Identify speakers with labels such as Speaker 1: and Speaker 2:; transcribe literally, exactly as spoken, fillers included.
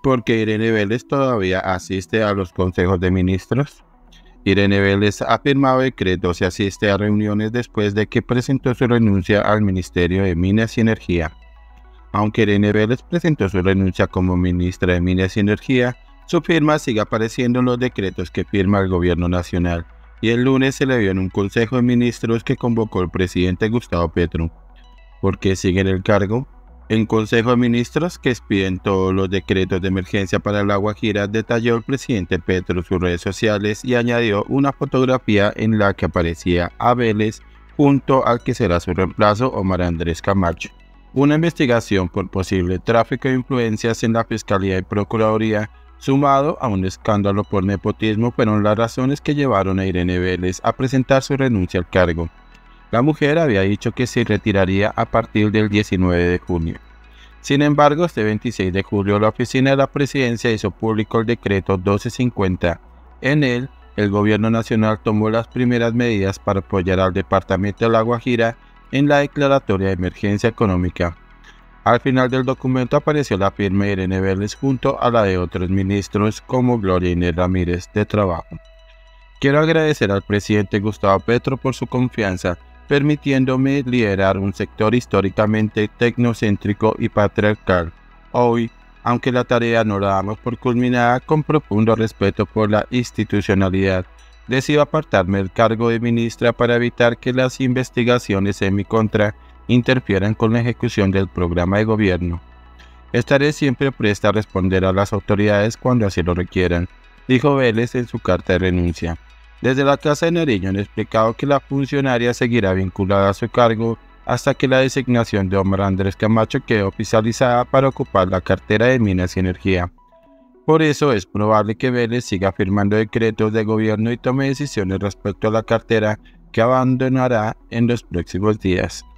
Speaker 1: porque Irene Vélez todavía asiste a los consejos de ministros. Irene Vélez ha firmado decretos y asiste a reuniones después de que presentó su renuncia al Ministerio de Minas y Energía. Aunque Irene Vélez presentó su renuncia como ministra de Minas y Energía, su firma sigue apareciendo en los decretos que firma el gobierno nacional, y el lunes se le vio en un consejo de ministros que convocó el presidente Gustavo Petro. ¿Por qué sigue en el cargo? En Consejo de Ministros, que expiden todos los decretos de emergencia para La Guajira, detalló el presidente Petro sus redes sociales y añadió una fotografía en la que aparecía a Vélez junto al que será su reemplazo, Omar Andrés Camacho. Una investigación por posible tráfico de influencias en la Fiscalía y Procuraduría, sumado a un escándalo por nepotismo, fueron las razones que llevaron a Irene Vélez a presentar su renuncia al cargo. La mujer había dicho que se retiraría a partir del diecinueve de junio. Sin embargo, este veintiséis de julio la Oficina de la Presidencia hizo público el decreto doce cincuenta. En él, el Gobierno Nacional tomó las primeras medidas para apoyar al Departamento de La Guajira en la declaratoria de emergencia económica. Al final del documento apareció la firma de Irene Vélez junto a la de otros ministros como Gloria Inés Ramírez de Trabajo. Quiero agradecer al presidente Gustavo Petro por su confianza, permitiéndome liderar un sector históricamente tecnocéntrico y patriarcal. Hoy, aunque la tarea no la damos por culminada, con profundo respeto por la institucionalidad, decido apartarme del cargo de ministra para evitar que las investigaciones en mi contra interfieran con la ejecución del programa de gobierno. Estaré siempre presta a responder a las autoridades cuando así lo requieran, dijo Vélez en su carta de renuncia. Desde la Casa de Nariño han explicado que la funcionaria seguirá vinculada a su cargo hasta que la designación de Omar Andrés Camacho quede oficializada para ocupar la cartera de Minas y Energía. Por eso es probable que Vélez siga firmando decretos de gobierno y tome decisiones respecto a la cartera que abandonará en los próximos días.